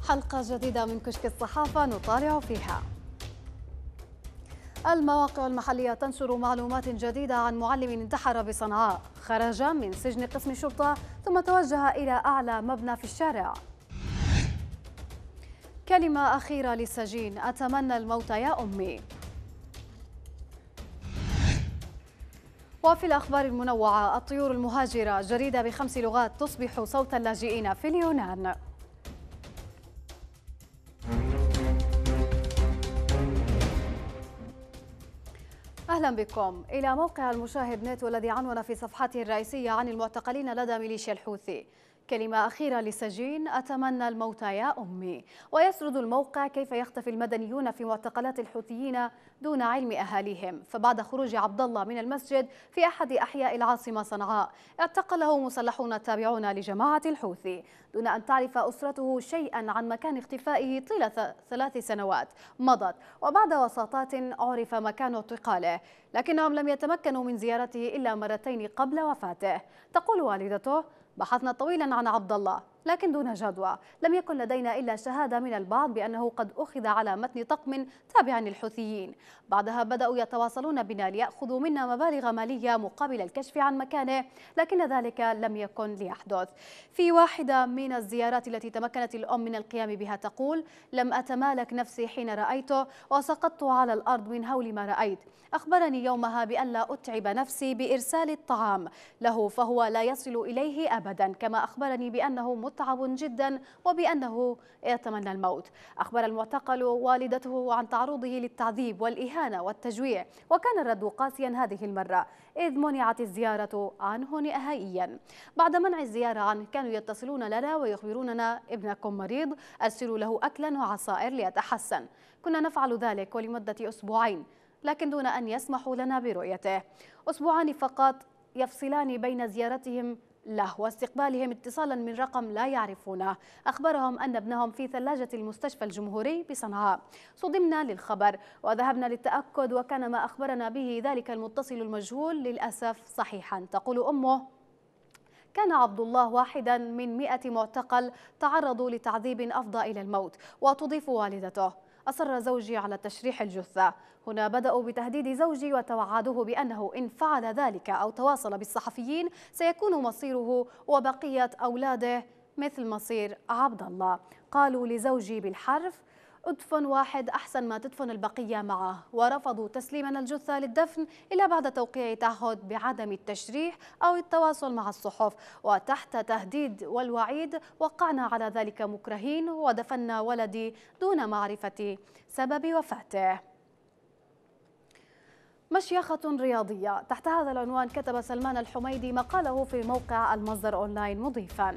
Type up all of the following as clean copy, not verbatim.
حلقة جديدة من كشك الصحافة نطالع فيها. المواقع المحلية تنشر معلومات جديدة عن معلم انتحر بصنعاء، خرج من سجن قسم الشرطة ثم توجه إلى أعلى مبنى في الشارع. كلمة أخيرة للسجين: أتمنى الموت يا أمي. وفي الأخبار المنوعة: الطيور المهاجرة، جريدة ب5 لغات تصبح صوت اللاجئين في اليونان. أهلا بكم إلى موقع المشاهد نت، والذي عنون في صفحته الرئيسية عن المعتقلين لدى ميليشيا الحوثي. كلمة أخيرة للسجين: أتمنى الموت يا أمي. ويسرد الموقع كيف يختفي المدنيون في معتقلات الحوثيين دون علم أهاليهم. فبعد خروج عبد الله من المسجد في أحد أحياء العاصمة صنعاء، اعتقله مسلحون تابعون لجماعة الحوثي دون أن تعرف أسرته شيئا عن مكان اختفائه طيلة 3 سنوات مضت. وبعد وساطات عرف مكان اعتقاله، لكنهم لم يتمكنوا من زيارته إلا مرتين قبل وفاته. تقول والدته: بحثنا طويلا عن عبد الله لكن دون جدوى، لم يكن لدينا إلا شهادة من البعض بأنه قد أخذ على متن طقم تابع للحوثيين. بعدها بدأوا يتواصلون بنا ليأخذوا منا مبالغ مالية مقابل الكشف عن مكانه، لكن ذلك لم يكن ليحدث. في واحدة من الزيارات التي تمكنت الأم من القيام بها تقول: لم أتمالك نفسي حين رأيته وسقطت على الأرض من هول ما رأيت. أخبرني يومها بأن لا أتعب نفسي بإرسال الطعام له فهو لا يصل إليه أبدا، كما أخبرني بأنه متعب جدا وبأنه يتمنى الموت. أخبر المعتقل والدته عن تعرضه للتعذيب والإهانة والتجويع، وكان الرد قاسيا هذه المرة إذ منعت الزيارة عنه نهائيا. بعد منع الزيارة عنه كانوا يتصلون لنا ويخبروننا: ابنكم مريض، أرسلوا له أكلا وعصائر ليتحسن. كنا نفعل ذلك ولمدة أسبوعين، لكن دون أن يسمحوا لنا برؤيته. أسبوعان فقط يفصلان بين زيارتهم له واستقبالهم اتصالا من رقم لا يعرفونه. أخبرهم أن ابنهم في ثلاجة المستشفى الجمهوري بصنعاء. صدمنا للخبر وذهبنا للتأكد، وكان ما أخبرنا به ذلك المتصل المجهول للأسف صحيحا. تقول أمه: كان عبد الله واحدا من 100 معتقل تعرضوا لتعذيب أفضى إلى الموت. وتضيف والدته: أصر زوجي على تشريح الجثة. هنا بدأوا بتهديد زوجي وتوعدوه بأنه إن فعل ذلك أو تواصل بالصحفيين سيكون مصيره وبقية أولاده مثل مصير عبد الله. قالوا لزوجي بالحرف: ادفن واحد أحسن ما تدفن البقية معه. ورفضوا تسليمنا الجثة للدفن إلا بعد توقيع تعهد بعدم التشريح أو التواصل مع الصحف. وتحت تهديد والوعيد وقعنا على ذلك مكرهين ودفنا ولدي دون معرفة سبب وفاته. مشيخة رياضية. تحت هذا العنوان كتب سلمان الحميدي مقاله في موقع المصدر أونلاين مضيفا: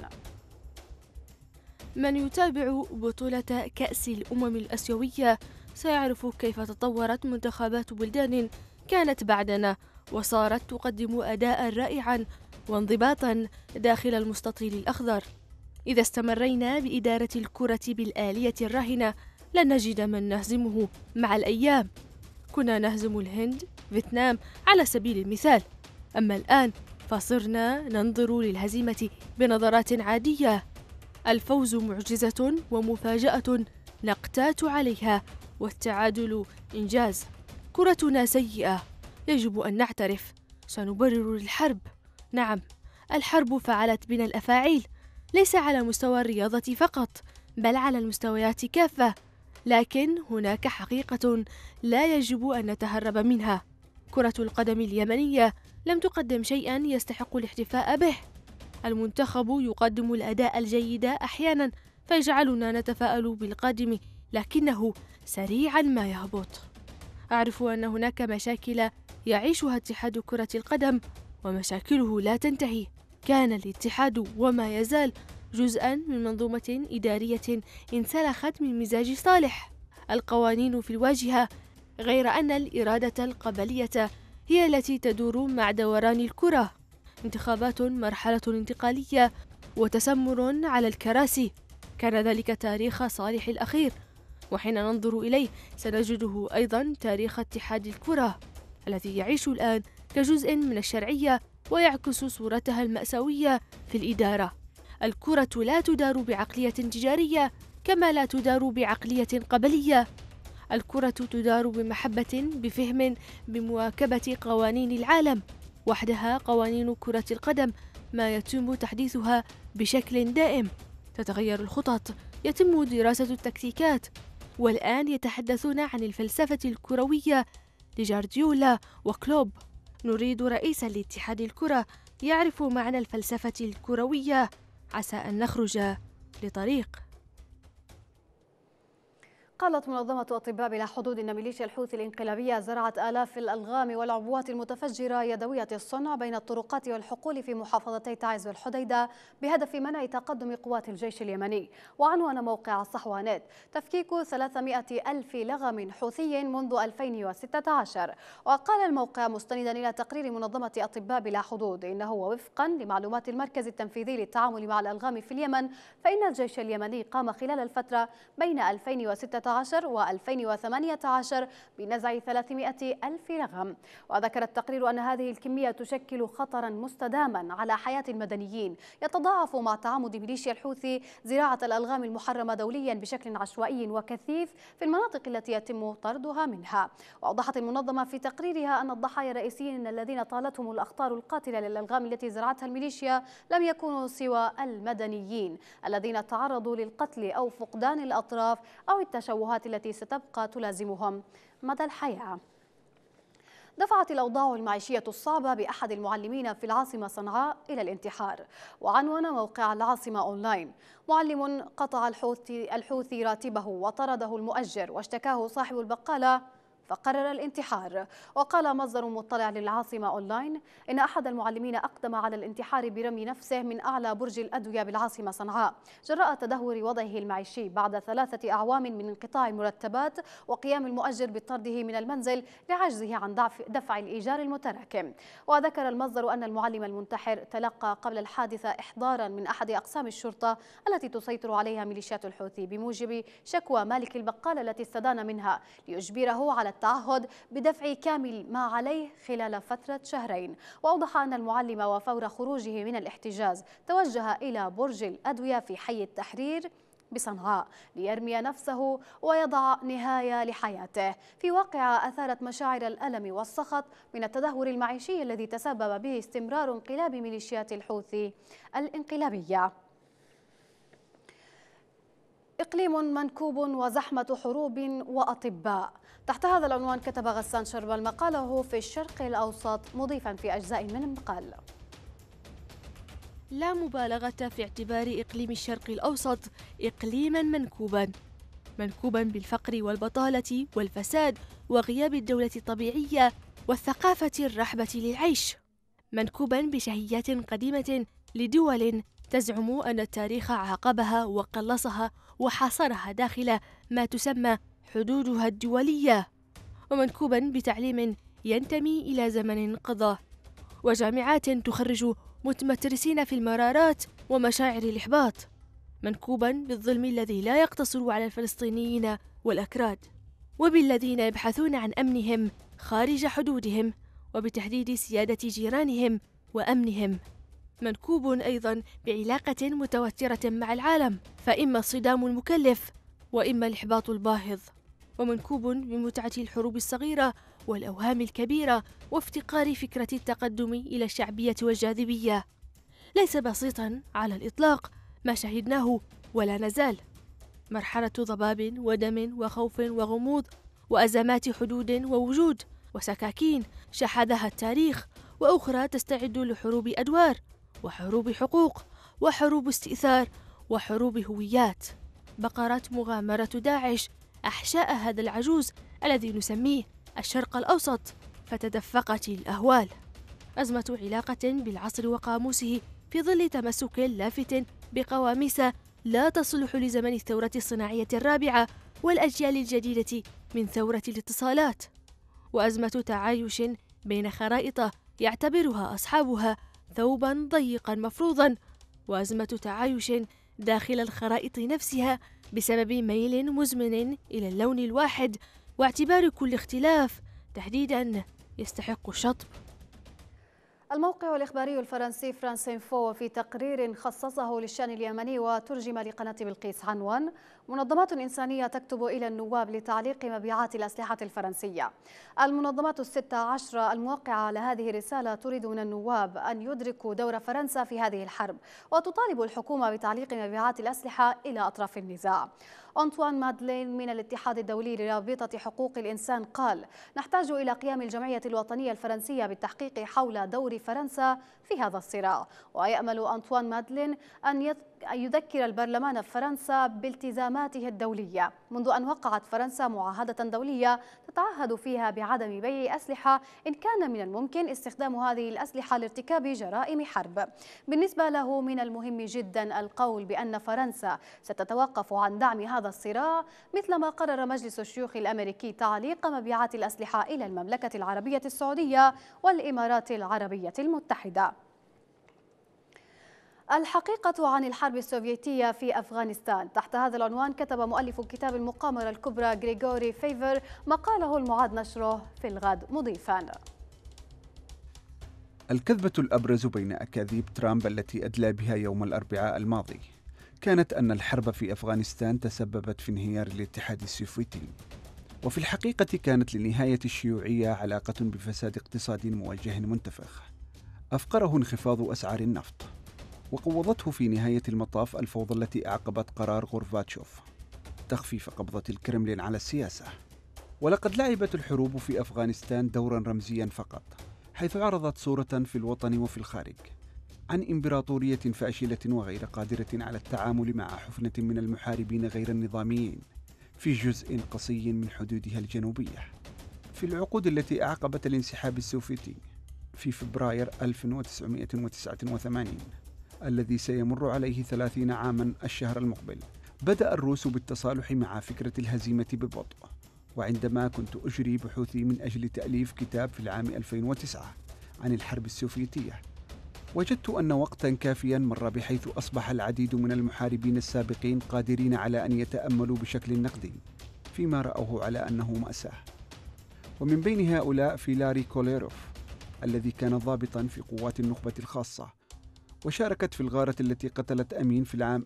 من يتابع بطولة كأس الأمم الآسيوية سيعرف كيف تطورت منتخبات بلدان كانت بعدنا وصارت تقدم أداء رائعا وانضباطا داخل المستطيل الأخضر. إذا استمرينا بإدارة الكرة بالآلية الراهنة لن نجد من نهزمه مع الأيام. كنا نهزم الهند، فيتنام على سبيل المثال، أما الآن فصرنا ننظر للهزيمة بنظرات عادية. الفوز معجزة ومفاجأة نقتات عليها، والتعادل إنجاز. كرتنا سيئة، يجب أن نعترف. سنبرر للحرب. نعم، الحرب فعلت بنا الأفاعيل، ليس على مستوى الرياضة فقط بل على المستويات كافة، لكن هناك حقيقة لا يجب أن نتهرب منها. كرة القدم اليمنية لم تقدم شيئا يستحق الاحتفاء به. المنتخب يقدم الأداء الجيد أحيانا فيجعلنا نتفائل بالقادم، لكنه سريعا ما يهبط. أعرف أن هناك مشاكل يعيشها اتحاد كرة القدم ومشاكله لا تنتهي. كان الاتحاد وما يزال جزءا من منظومة إدارية انسلخت من مزاج صالح. القوانين في الواجهة، غير أن الإرادة القبلية هي التي تدور مع دوران الكرة. انتخابات مرحلة انتقالية وتسمر على الكراسي. كان ذلك تاريخ صالح الأخير، وحين ننظر إليه سنجده أيضا تاريخ اتحاد الكرة الذي يعيش الآن كجزء من الشرعية ويعكس صورتها المأساوية في الإدارة. الكرة لا تدار بعقلية تجارية كما لا تدار بعقلية قبلية. الكرة تدار بمحبة، بفهم، بمواكبة قوانين العالم. وحدها قوانين كرة القدم ما يتم تحديثها بشكل دائم. تتغير الخطط، يتم دراسة التكتيكات. والآن يتحدثون عن الفلسفة الكروية لجارديولا وكلوب. نريد رئيسا لاتحاد الكرة يعرف معنى الفلسفة الكروية. عسى أن نخرج لطريق. قالت منظمة أطباء بلا حدود إن ميليشيا الحوثي الانقلابية زرعت آلاف الألغام والعبوات المتفجرة يدوية الصنع بين الطرقات والحقول في محافظتي تعز والحديدة بهدف منع تقدم قوات الجيش اليمني. وعنوان موقع الصحوانات تفكيك 300 ألف لغم حوثي منذ 2016. وقال الموقع مستندا إلى تقرير منظمة أطباء بلا حدود إنه وفقا لمعلومات المركز التنفيذي للتعامل مع الألغام في اليمن فإن الجيش اليمني قام خلال الفترة بين 2016 و2018 بنزع 300 ألف لغم. وذكر التقرير أن هذه الكمية تشكل خطرا مستداما على حياة المدنيين يتضاعف مع تعامد ميليشيا الحوثي زراعة الألغام المحرمة دوليا بشكل عشوائي وكثيف في المناطق التي يتم طردها منها. وأوضحت المنظمة في تقريرها أن الضحايا الرئيسيين الذين طالتهم الأخطار القاتلة للألغام التي زرعتها الميليشيا لم يكونوا سوى المدنيين الذين تعرضوا للقتل أو فقدان الأطراف أو التشوهات التي ستبقى تلازمهم مدى الحياة. دفعت الأوضاع المعيشية الصعبة بأحد المعلمين في العاصمة صنعاء إلى الانتحار. وعنوان موقع العاصمة أونلاين: معلم قطع الحوثي راتبه وطرده المؤجر واشتكاه صاحب البقالة فقرر الانتحار. وقال مصدر مطلع للعاصمة أونلاين إن أحد المعلمين أقدم على الانتحار برمي نفسه من أعلى برج الأدوية بالعاصمة صنعاء جراء تدهور وضعه المعيشي بعد 3 أعوام من انقطاع المرتبات وقيام المؤجر بطرده من المنزل لعجزه عن دفع الإيجار المتراكم. وذكر المصدر أن المعلم المنتحر تلقى قبل الحادثة إحضارا من أحد أقسام الشرطة التي تسيطر عليها ميليشيات الحوثي بموجب شكوى مالك البقالة التي استدان منها ليجبره على التعهد بدفع كامل ما عليه خلال فترة شهرين. وأوضح أن المعلم وفور خروجه من الاحتجاز توجه إلى برج الأدوية في حي التحرير بصنعاء ليرمي نفسه ويضع نهاية لحياته في واقعة أثارت مشاعر الألم والسخط من التدهور المعيشي الذي تسبب به استمرار انقلاب ميليشيات الحوثي الانقلابية. إقليم منكوب وزحمة حروب وأطباء. تحت هذا العنوان كتب غسان شربل مقاله في الشرق الأوسط مضيفا في أجزاء من المقال: لا مبالغة في اعتبار إقليم الشرق الأوسط إقليما منكوبا بالفقر والبطالة والفساد وغياب الدولة الطبيعية والثقافة الرحبة للعيش، منكوبا بشهيات قديمة لدول تزعم أن التاريخ عاقبها وقلصها وحاصرها داخل ما تسمى حدودها الدولية، ومنكوبا بتعليم ينتمي إلى زمن قضاه، وجامعات تخرج متمترسين في المرارات ومشاعر الإحباط، منكوبا بالظلم الذي لا يقتصر على الفلسطينيين والأكراد، وبالذين يبحثون عن أمنهم خارج حدودهم، وبتحديد سيادة جيرانهم وأمنهم، منكوب أيضا بعلاقة متوترة مع العالم، فإما الصدام المكلف وإما الإحباط الباهظ، ومنكوب بمتعة الحروب الصغيرة والأوهام الكبيرة وافتقار فكرة التقدم إلى الشعبية والجاذبية. ليس بسيطا على الإطلاق ما شهدناه ولا نزال، مرحلة ضباب ودم وخوف وغموض وأزمات حدود ووجود وسكاكين شحذها التاريخ، وأخرى تستعد لحروب أدوار وحروب حقوق وحروب استئثار وحروب هويات. بقرت مغامرة داعش أحشاء هذا العجوز الذي نسميه الشرق الأوسط، فتدفقت الأهوال. أزمة علاقة بالعصر وقاموسه في ظل تمسك لافت بقواميس لا تصلح لزمن الثورة الصناعية الرابعة والأجيال الجديدة من ثورة الاتصالات، وأزمة تعايش بين خرائط يعتبرها أصحابها ثوبا ضيقا مفروضا، وأزمة تعايش داخل الخرائط نفسها بسبب ميل مزمن إلى اللون الواحد واعتبار كل اختلاف تحديدا يستحق الشطب. الموقع الإخباري الفرنسي فرانس إنفو في تقرير خصصه للشأن اليمني وترجم لقناة بلقيس عنوان: منظمات إنسانية تكتب إلى النواب لتعليق مبيعات الأسلحة الفرنسية. المنظمات ال16 الموقعة على هذه الرسالة تريد من النواب أن يدركوا دور فرنسا في هذه الحرب، وتطالب الحكومة بتعليق مبيعات الأسلحة إلى أطراف النزاع. أنطوان مادلين من الاتحاد الدولي لرابطة حقوق الإنسان قال: نحتاج إلى قيام الجمعية الوطنية الفرنسية بالتحقيق حول دور فرنسا في هذا الصراع. ويأمل أنطوان مادلين أن يذكر البرلمان في فرنسا بالتزاماته الدولية منذ أن وقعت فرنسا معاهدة دولية تتعهد فيها بعدم بيع أسلحة إن كان من الممكن استخدام هذه الأسلحة لارتكاب جرائم حرب. بالنسبة له من المهم جدا القول بأن فرنسا ستتوقف عن دعم هذا الصراع، مثلما قرر مجلس الشيوخ الأمريكي تعليق مبيعات الأسلحة إلى المملكة العربية السعودية والإمارات العربية المتحدة. الحقيقة عن الحرب السوفيتية في أفغانستان. تحت هذا العنوان كتب مؤلف كتاب المقامرة الكبرى غريغوري فيفر مقاله المعاد نشره في الغد مضيفا: الكذبة الأبرز بين أكاذيب ترامب التي أدلى بها يوم الأربعاء الماضي كانت أن الحرب في أفغانستان تسببت في انهيار الاتحاد السوفيتي، وفي الحقيقة كانت لنهاية الشيوعية علاقة بفساد اقتصادي موجه منتفخ أفقره انخفاض أسعار النفط، وقوضته في نهاية المطاف الفوضى التي أعقبت قرار غورباتشوف تخفيف قبضة الكرملين على السياسة. ولقد لعبت الحروب في أفغانستان دورا رمزيا فقط، حيث عرضت صورة في الوطن وفي الخارج عن إمبراطورية فاشلة وغير قادرة على التعامل مع حفنة من المحاربين غير النظاميين في جزء قصي من حدودها الجنوبية. في العقود التي أعقبت الانسحاب السوفيتي في فبراير 1989 الذي سيمر عليه 30 عاما الشهر المقبل، بدأ الروس بالتصالح مع فكرة الهزيمة ببطء. وعندما كنت أجري بحوثي من أجل تأليف كتاب في العام 2009 عن الحرب السوفيتية، وجدت أن وقتا كافيا مر بحيث أصبح العديد من المحاربين السابقين قادرين على أن يتأملوا بشكل نقدي فيما رأوه على أنه مأساة. ومن بين هؤلاء فيلاري كوليروف الذي كان ضابطا في قوات النخبة الخاصة، وشاركت في الغارة التي قتلت أمين في العام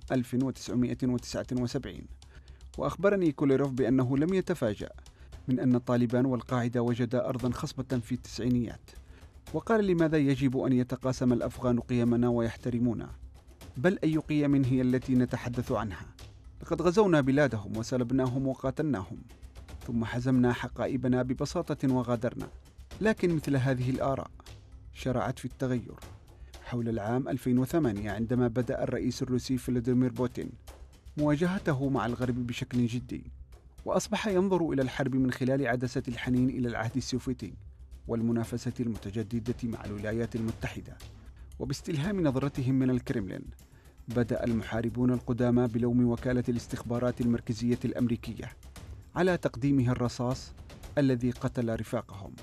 1979. وأخبرني كوليروف بأنه لم يتفاجأ من أن طالبان والقاعدة وجدا أرضا خصبة في التسعينيات، وقال: لماذا يجب أن يتقاسم الأفغان قيمنا ويحترمونا؟ بل أي قيم هي التي نتحدث عنها؟ لقد غزونا بلادهم وسلبناهم وقاتلناهم، ثم حزمنا حقائبنا ببساطة وغادرنا. لكن مثل هذه الآراء شرعت في التغير حول العام 2008 عندما بدأ الرئيس الروسي فلاديمير بوتين مواجهته مع الغرب بشكل جدي، وأصبح ينظر إلى الحرب من خلال عدسة الحنين إلى العهد السوفيتي والمنافسة المتجددة مع الولايات المتحدة. وباستلهام نظرتهم من الكرملين، بدأ المحاربون القدامى بلوم وكالة الاستخبارات المركزية الأمريكية على تقديمها الرصاص الذي قتل رفاقهم.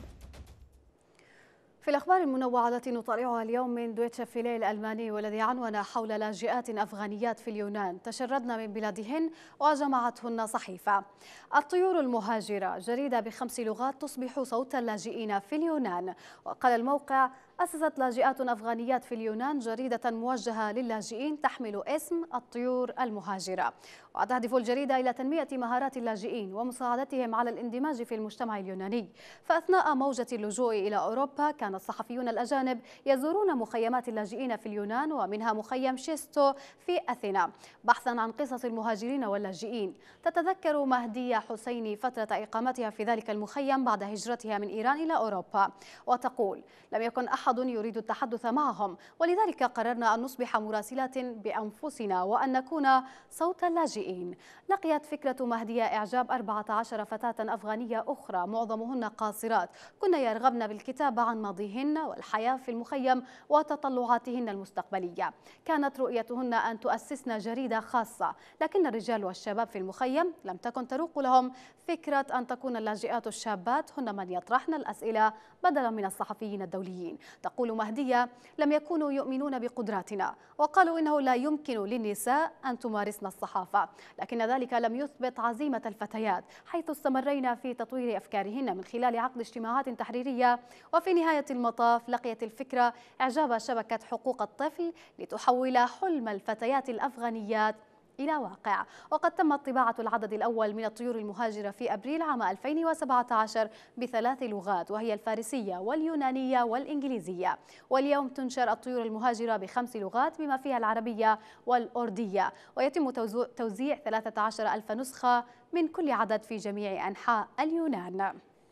في الأخبار المنوعة التي نطالعها اليوم من دويتشه فيليه الألماني، والذي عنون حول لاجئات أفغانيات في اليونان تشردن من بلادهن وجمعتهن صحيفة. الطيور المهاجرة جريدة ب5 لغات تصبح صوت اللاجئين في اليونان. وقال الموقع: أسست لاجئات أفغانيات في اليونان جريدة موجهة للاجئين تحمل اسم الطيور المهاجرة، وتهدف الجريدة إلى تنمية مهارات اللاجئين ومساعدتهم على الاندماج في المجتمع اليوناني. فأثناء موجة اللجوء إلى أوروبا كان الصحفيون الأجانب يزورون مخيمات اللاجئين في اليونان، ومنها مخيم شيستو في أثينا، بحثا عن قصص المهاجرين واللاجئين. تتذكر مهدية حسيني فترة إقامتها في ذلك المخيم بعد هجرتها من إيران إلى أوروبا، وتقول: لم يكن أحد يريد التحدث معهم، ولذلك قررنا أن نصبح مراسلات بأنفسنا وأن نكون صوت اللاجئين. لقيت فكرة مهدية إعجاب 14 فتاة أفغانية أخرى معظمهن قاصرات كن يرغبن بالكتابة عن ماضيهن والحياة في المخيم وتطلعاتهن المستقبلية. كانت رؤيتهن أن تؤسسن جريدة خاصة، لكن الرجال والشباب في المخيم لم تكن تروق لهم فكرة أن تكون اللاجئات الشابات هن من يطرحن الأسئلة بدلا من الصحفيين الدوليين. تقول مهدية: لم يكونوا يؤمنون بقدراتنا، وقالوا إنه لا يمكن للنساء أن تمارسن الصحافة، لكن ذلك لم يثبت عزيمة الفتيات، حيث استمرينا في تطوير أفكارهن من خلال عقد اجتماعات تحريرية. وفي نهاية المطاف لقيت الفكرة إعجاب شبكة حقوق الطفل لتحول حلم الفتيات الأفغانيات إلى واقع. وقد تمت طباعة العدد الأول من الطيور المهاجرة في أبريل عام 2017 ب3 لغات، وهي الفارسية واليونانية والإنجليزية. واليوم تنشر الطيور المهاجرة ب5 لغات بما فيها العربية والأردية، ويتم توزيع 13,000 نسخة من كل عدد في جميع أنحاء اليونان.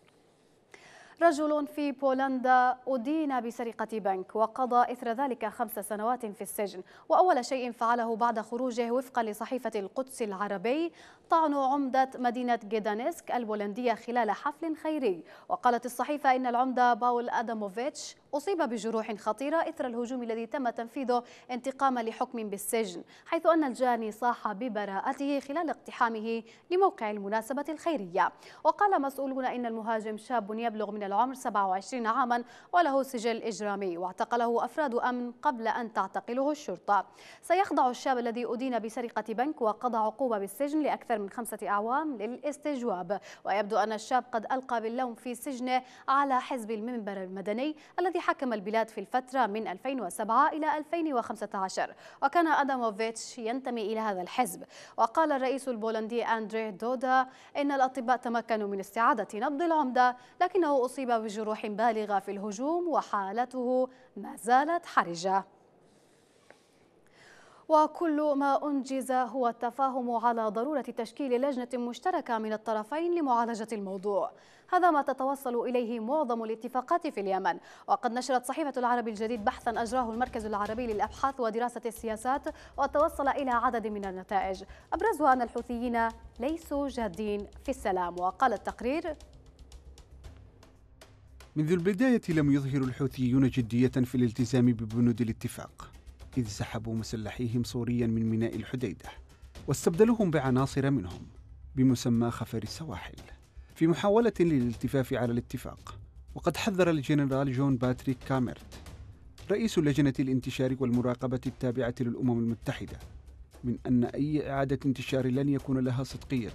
رجل في بولندا أدين بسرقة بنك وقضى إثر ذلك 5 سنوات في السجن، وأول شيء فعله بعد خروجه وفقا لصحيفة القدس العربي طعن عمدة مدينة جدانسك البولندية خلال حفل خيري. وقالت الصحيفة إن العمدة باول آداموفيتش أصيب بجروح خطيرة إثر الهجوم الذي تم تنفيذه انتقاما لحكم بالسجن، حيث أن الجاني صاح ببراءته خلال اقتحامه لموقع المناسبة الخيرية. وقال مسؤولون إن المهاجم شاب يبلغ من العمر 27 عاما وله سجل إجرامي، واعتقله أفراد أمن قبل أن تعتقله الشرطة. سيخضع الشاب الذي أدين بسرقة بنك وقضى عقوبة بالسجن لأكثر من 5 أعوام للاستجواب. ويبدو أن الشاب قد ألقى باللوم في سجنه على حزب المنبر المدني الذي حكم البلاد في الفترة من 2007 إلى 2015، وكان آداموفيتش ينتمي إلى هذا الحزب. وقال الرئيس البولندي أندري دودا إن الأطباء تمكنوا من استعادة نبض العمدة، لكنه أصيب بجروح بالغة في الهجوم وحالته ما زالت حرجة. وكل ما أنجز هو التفاهم على ضرورة تشكيل لجنة مشتركة من الطرفين لمعالجة الموضوع. هذا ما تتوصل إليه معظم الاتفاقات في اليمن. وقد نشرت صحيفة العربي الجديد بحثا أجراه المركز العربي للأبحاث ودراسة السياسات وتوصل إلى عدد من النتائج، أبرزها أن الحوثيين ليسوا جادين في السلام. وقال التقرير: منذ البداية لم يظهر الحوثيون جدية في الالتزام ببنود الاتفاق، إذ سحبوا مسلحيهم صوريا من ميناء الحديدة واستبدلوهم بعناصر منهم بمسمى خفر السواحل في محاولة للالتفاف على الاتفاق. وقد حذر الجنرال جون باتريك كاميرت رئيس لجنة الانتشار والمراقبة التابعة للأمم المتحدة من أن أي إعادة انتشار لن يكون لها صدقية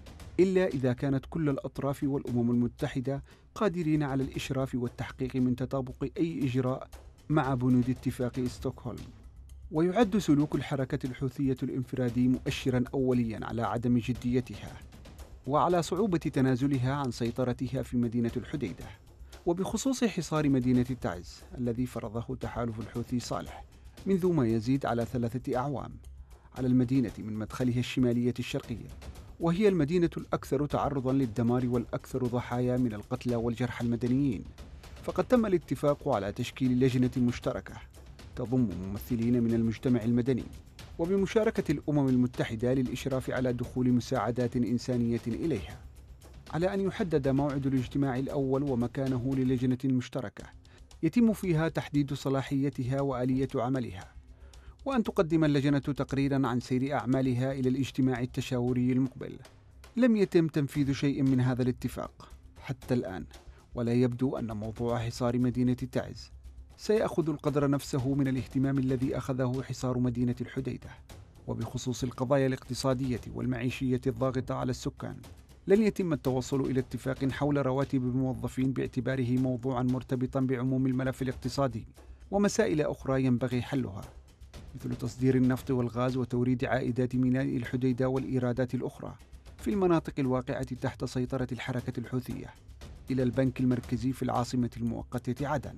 إلا إذا كانت كل الأطراف والأمم المتحدة قادرين على الإشراف والتحقيق من تطابق أي إجراء مع بنود اتفاق ستوكهولم. ويعد سلوك الحركة الحوثية الانفرادي مؤشرا أوليا على عدم جديتها وعلى صعوبة تنازلها عن سيطرتها في مدينة الحديدة. وبخصوص حصار مدينة تعز الذي فرضه تحالف الحوثي صالح منذ ما يزيد على 3 أعوام على المدينة من مدخلها الشمالية الشرقية، وهي المدينة الأكثر تعرضا للدمار والأكثر ضحايا من القتلى والجرحى المدنيين، فقد تم الاتفاق على تشكيل لجنة مشتركة تضم ممثلين من المجتمع المدني وبمشاركة الأمم المتحدة للإشراف على دخول مساعدات إنسانية إليها، على أن يحدد موعد الاجتماع الأول ومكانه للجنة مشتركة يتم فيها تحديد صلاحيتها وآلية عملها، وأن تقدم اللجنة تقريرا عن سير أعمالها إلى الاجتماع التشاوري المقبل. لم يتم تنفيذ شيء من هذا الاتفاق حتى الآن، ولا يبدو أن موضوع حصار مدينة تعز سيأخذ القدر نفسه من الاهتمام الذي أخذه حصار مدينة الحديدة. وبخصوص القضايا الاقتصادية والمعيشية الضاغطة على السكان، لن يتم التوصل إلى اتفاق حول رواتب الموظفين باعتباره موضوعا مرتبطا بعموم الملف الاقتصادي ومسائل أخرى ينبغي حلها، مثل تصدير النفط والغاز وتوريد عائدات ميناء الحديدة والإيرادات الأخرى في المناطق الواقعة تحت سيطرة الحركة الحوثية إلى البنك المركزي في العاصمة المؤقتة عدن.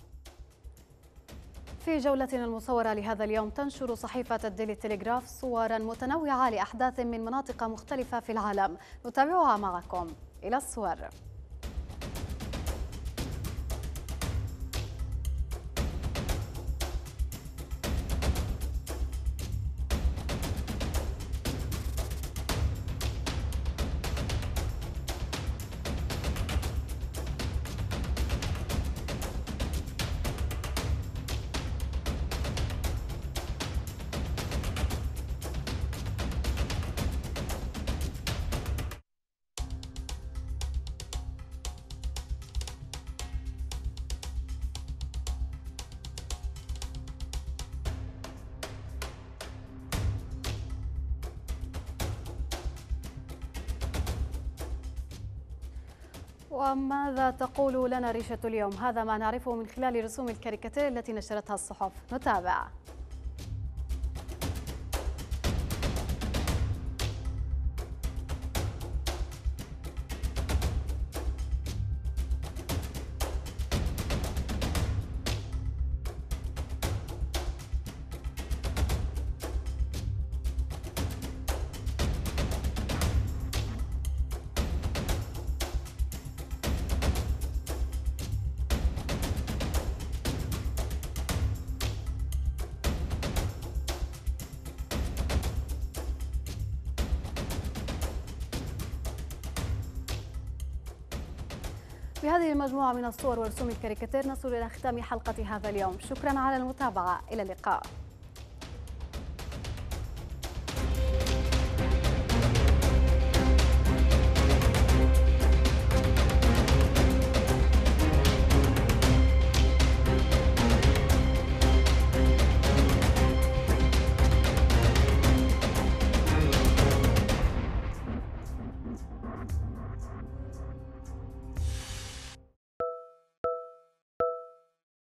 في جولتنا المصورة لهذا اليوم تنشر صحيفة الديلي تيليغراف صورا متنوعة لأحداث من مناطق مختلفة في العالم، نتابعها معكم. إلى الصور. وماذا تقول لنا ريشة اليوم؟ هذا ما نعرفه من خلال رسوم الكاريكاتير التي نشرتها الصحف، نتابع. وبهذه المجموعة من الصور ورسوم الكاريكاتير نصل إلى ختام حلقة هذا اليوم. شكرا على المتابعة، إلى اللقاء.